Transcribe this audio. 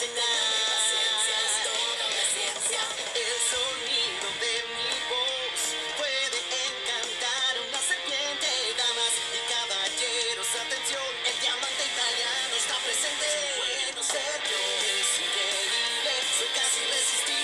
buena. Paciencia es toda una ciencia. El sonido de mi voz puede encantar a una serpiente. Damas y caballeros, atención, el diamante italiano está presente. Bueno ser yo, es increíble, soy casi irresistible.